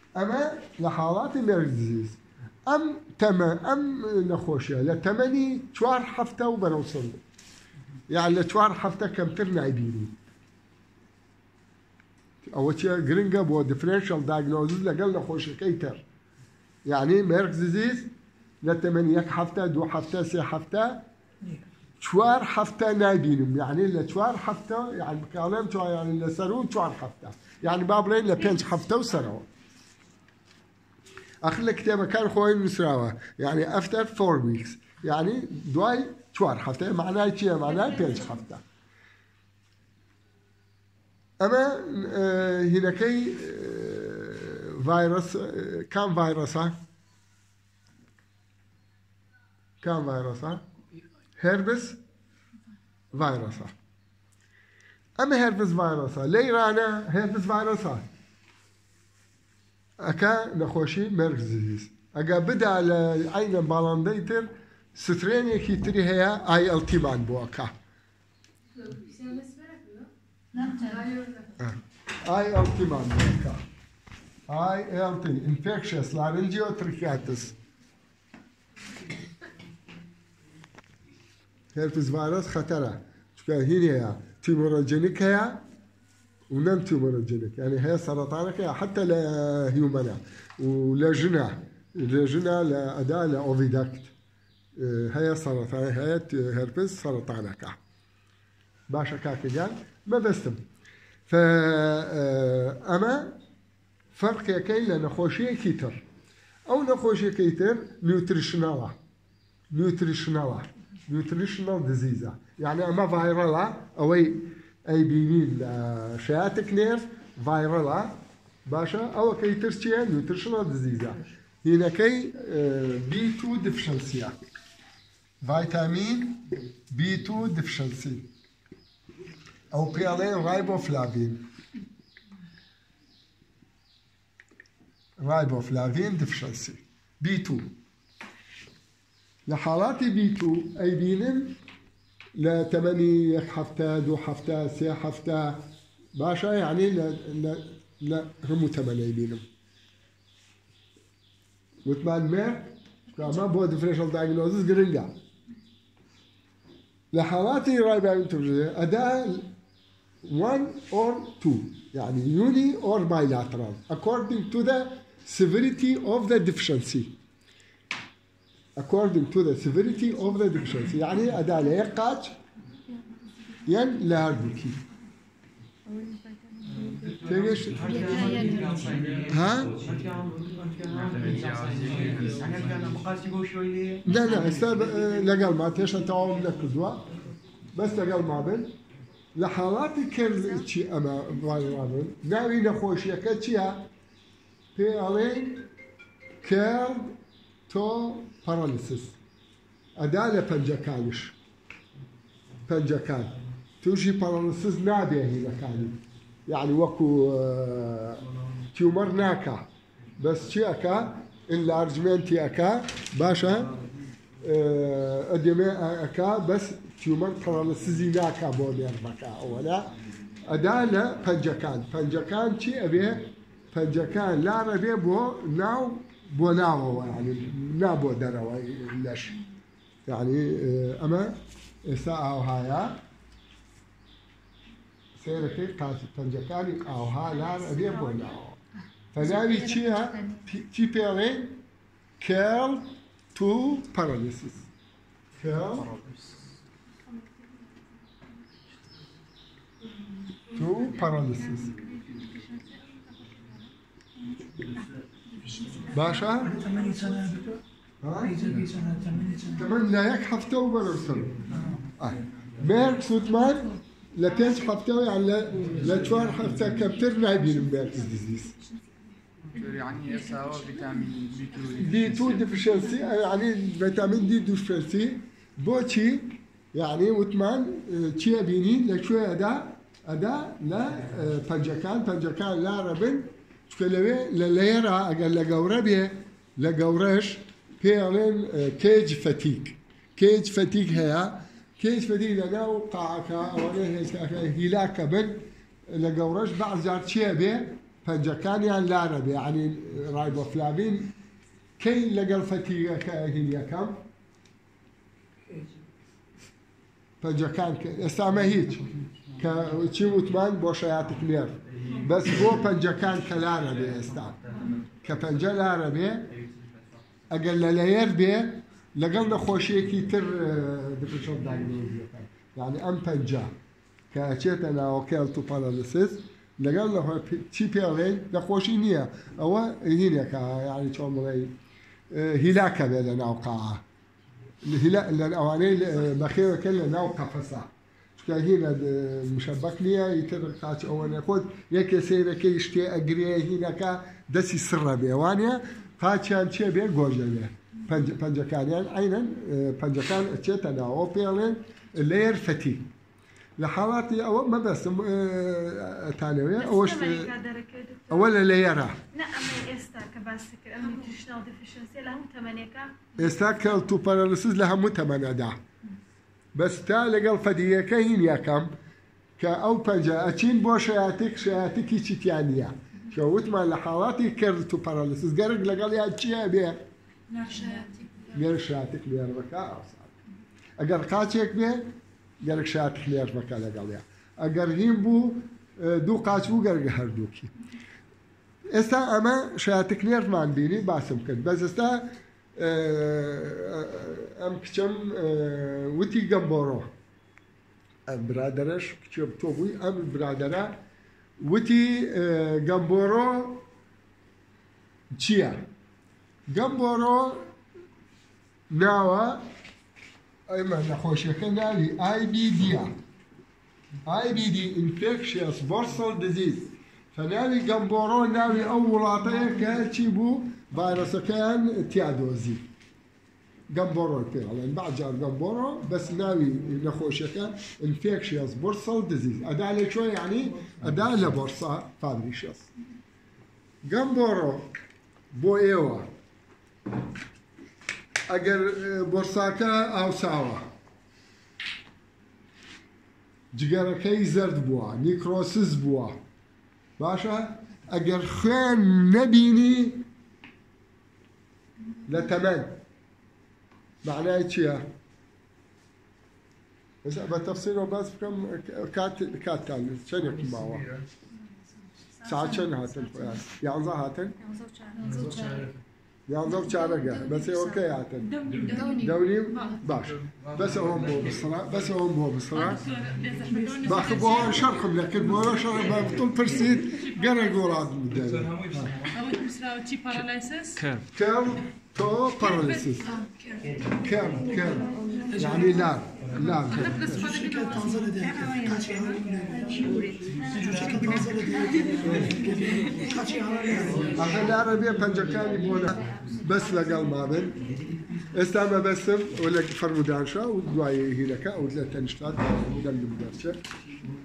أما لحالات ميرزيز أم نخوشية لتمني شوار حفتة وبنوصل يعني لشوار حفتة كم ترنا يبيني أول شيء جرينجا بو differential diagnosis لقال نخوشية كيتر يعني ميرزيز لتمني يك حفتة دو حفتة سي حفتة شوار حفتة نايبينهم يعني لشوار حفتة يعني بكلام شو يعني لسرون شوار حفتة يعني بابلين لبينش حفتة وسروا آخر الكتاب كان خوين نسراوه يعني after 4 weeks يعني دواي شوار حفتة معناه شيء معناه بينش حفتة أما هنا كي فيروس كم فيروسه هربس فيروسا أما هربس فيروسا ليه رانا هربس فيروسا أكا نخوشي مركزيز أكا بدأ عين بالانديتر ستريني كي تري هي آي التيمان بو أكا آي التيمان بو أكا آي التي infectious laryngeotracheitis هربس فيروس خطرة شكا هي تيموروجينيك هي ونم تيموروجينيك يعني هي سرطانك هي حتى لهيومنا ولجنة لأداء لأوفيداكت هي سرطان هي هربس سرطانك باشا كاكجان ما بستم أما فرق يكين لنخوشي كيتر أو نخوشي كيتر نيوتريشنالا ديزيزا يعني اما فايرالا او اي بينين شياتك نيرف فايرالا باشا او كي ترشيا نيوتريشنال ديزيزا هنا كي بي 2 ديفشنسيا فيتامين بي 2 ديفشنسي او بيالين رايبوفلافين ديفشنسي بي 2 لحالات بي 2 أي بينم لتمني يك حفتة دو حفتة سي حفتة باشا يعني لا هم تمني بينم وثمان مير كما بو differential diagnosis جرينجا لحالات رايبين تبجي أداء 1 or 2 يعني uni or bilateral according to the severity of the deficiency according to the severity of the deficiency يعني أداة ليقاج ين لاردكي تيجيش ها لا استاذ لقال ما تيش تعاون نكزوا بس لقال ما بين لحالات كل شيء أما فايرال ناوي نخوشيا كتشيا في عليه كيرد تو باراليسيس أداة بنجكانش بنجكان توجي باراليسيس نابيه هنا كان يعني وكو تيومر ناكا بس شي أكا اللارجمنتي أكا باشا أدمي أكا بس تيومر باراليسيس ناكا بودير بكا أولا أداة بنجكان شي أبيه بنجكان لا ربيه بو ناو بوناو يعني نابو دروا ليش يعني أما ساعة هايا سيركي قاس تنجكاني أو ها لا ربيه بوناو فناوي تشيها تي بيرين كيرل تو باراليسيس كيرل تو باراليسيس باشا 8 سنة كمان لا يك حفتة وبرسل ميرك سوتمان لتنش حفتة يعني لا تشوار حفتة كبتر نايبين ميرك ديزيز يعني يساوي فيتامين بي 2 ديفشنسي يعني فيتامين دي ديفشنسي بوتشي يعني وثمان تشي بينين لشوي أدا لا بنجكان لا ربن شكلوه لليرا أقل لجوربيه لجورش بيعلن كيج فتيك هي كيج فتيك لجاو قاعك أو هلاك بن لجورش بعد زار شيء به پەنجەکانیان لارە بێ یعنی ڕایبۆفلاڤین کەی لەگەڵ فەتیگەکە هین یەکەم پەنجەکان ئێستامە هیچ کە چی وتمان بۆ شایەتک نێر بەس بۆ پەنجەکان کە لارە بێ ئێستا کە پەنجە لارە بێ ئەگەر لە لەیەر بێ لەگەڵ نەخۆشیەکی تر دپشۆ داگنۆزیەکە یعنی ئەم پەنجە کە ئەچێتە ناوە کێڵتو پەرەلیسیس لەگەڵ چی پێڵێن نەخۆشی نییە ئەوە هینێکە یعنی چۆن بڵێ هیلاکە بێ لە ناو قاعە لە ئەوانەی بەخێوەکە لە ناو قەفەسە چکە هینە مشەبەک نییە ئیتر قاچ ئەوە نەخۆت یەکێ سەیرەکەی شتێ ئەگرێ هینەکە دەستی سڕە بێ وانە قاچیان چێ بێ گۆژە بێ پەنجەکانیان عینەن پەنجەکان ئەچێتە ناوە پێڵێن لێر فەتی لە حاڵاتی ئەوە مەبەستم تانەوێ ئەوەش ئەوە لە لێیەرە ئێستا کەڵتو پەرەلیسیس لە هەموو تەمەنەدا بەس تا لەگەڵ فەدیەکە هین یەکەم کە ئەو پەنجە ئەچین بۆ شایەتێکی چیتیان نییە کە وتمان لە حاڵاتی کەڵتو پەرەلیسیس گەرگ لەگەڵ یا چیە بێ گەر شایەتێک لێرەکە ئەگەر قاچێک بێ گەرگ شایەتێک لێرەکە لەگەڵیا ئەگەر هین بوو دوو قاچ بوو گەرگە هەردووکی ئێستا ئەمە شایەتێک لێرمان بینی باسم کرد بەس ئێستا ئەم کچەم وتی گەمبۆڕۆ ئەم برادەرەش کچێ تۆ بووی ئەم برادەرە وتی گەمبۆڕۆ چییە؟ گەمبۆڕۆ ناوە ئەمە نەخۆشیەکە ناوی IBDە IBD Infectious Bursal Disease فناوی گەمبۆڕۆ ناوی ئەو وڵاتەیە کە چی بوو ڤایرۆسەکەیان تیادۆزی گەمبۆڕۆ پێڵێن بەعجار گەمبۆڕۆ بەس ناوی نەخۆشیەکە Infectious Bursal Disease ئەدا لە چۆ یعنی ئەدا لە بۆرسا فابریشەس گەمبۆڕۆ بۆ ئێوە ئەگەر بۆرساکە ئاوساوە جگەرەکەی زرد بووە نیکرۆسس بووە باشە ئەگەر خوێن نەبینی لە تەمەن معنای چییە؟ بە تەفسیرەوە باس بکەم کاتتان چەندێکی ماوە ساعت چەند هاتن خۆیان 11 هاتن 11 چارەگە بەس ئێوەکەی هاتن دەونیم باش بەس ئەوەم بۆ بسڕا بەس ئەوەم بۆ بسڕا باخ بۆ شەرخم لەکرد بۆ شەڕ بە بتڵ پرسید گەرە گۆڵات بدەن کەم تۆ پەرەلیسیس کەم یعنی لار ئەخە لارە بێ پەنجەکانی بۆ بەس لەگەڵ مابن ئێستا مەبەستم ئەو لە فەرمودانشا و دوای هیلەکە ئەو لە تەنیشتات دەنگم دەرچێت